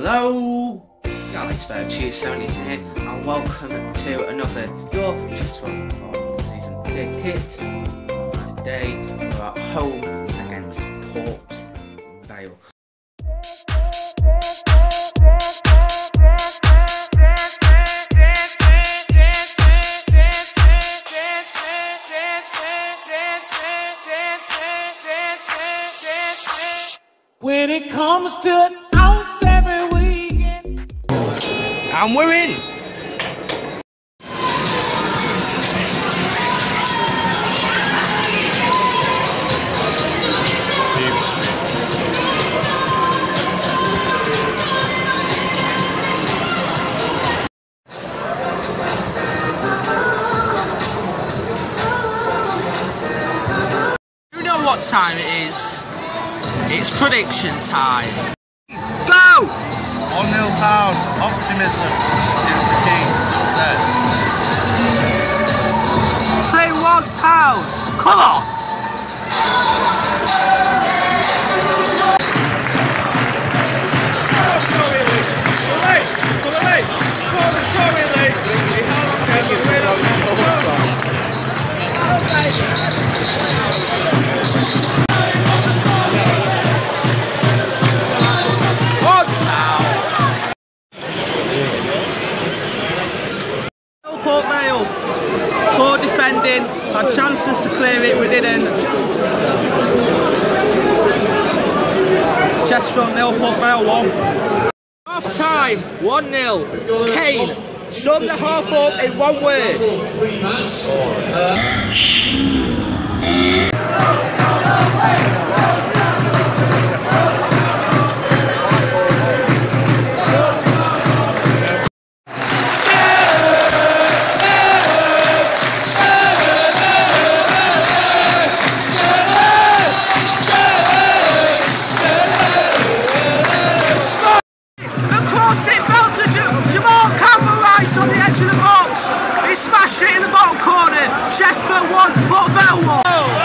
Hello guys, Chesterfield here, and welcome to another your Chesterfield season kit. And today we're at home against Port Vale. When it comes to an ounce every weekend, And we're in! You know what time it is? It's prediction time. Go! 1-0 Town, optimism is the key to success. 2-1 Town, come on! Port Vale, poor defending, had chances to clear it, we didn't. Chesterfield 0, Port Vale 1. Half time, 1-0. Kane, sum the half up in one word. It fell to Jamal Campbell right on the edge of the box. He smashed it in the bottom corner. Chesterfield 1, Port Vale 1.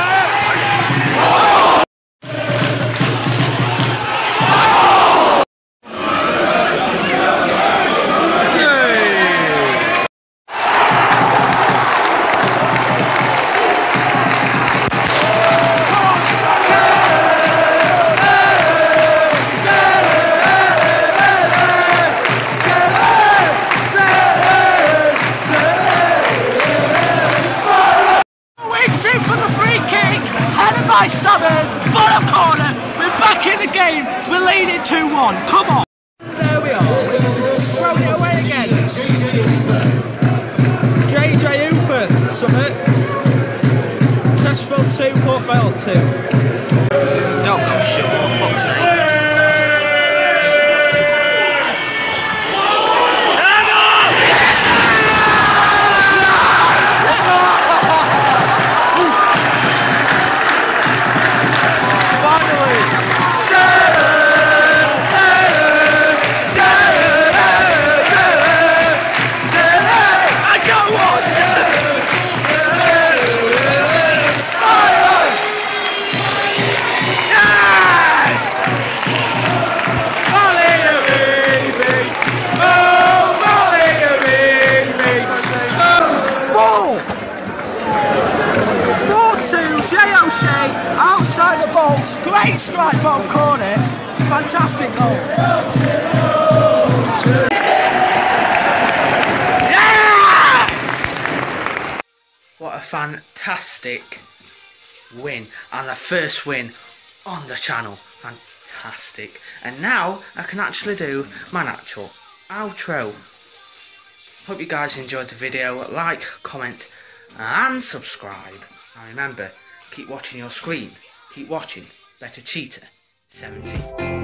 For the free kick, headed by Salmon, bottom corner, we're back in the game, we're leading 2-1, come on! There we are, let's throw it away again. JJ Hooper, Summit. Chesterfield 2, Port Vale 2. Don't go shut up, fuck's sake. Outside the box, great strike bottom corner, fantastic goal. Yes! What a fantastic win, and the first win on the channel, fantastic. And now I can actually do my natural outro. Hope you guys enjoyed the video, like, comment and subscribe. And remember, keep watching your screen. Keep watching Better Cheater 17.